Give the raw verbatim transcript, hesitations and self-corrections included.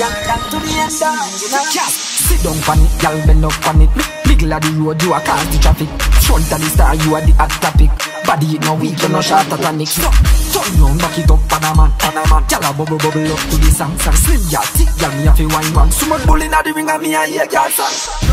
down to the end down, you know. Sit down on it, y'all bend up on it. Middle of the road, you a cause the traffic. Front of the star, you are the hot topic. Body it no weak, you no short at a nick. So, turn round, back it up, Panama, Panama. Y'all a bubble bubble up to the song, song. Slim, y'all thick, y'all me a fi wine one. So much bull inna the ring and me a hear y'all song.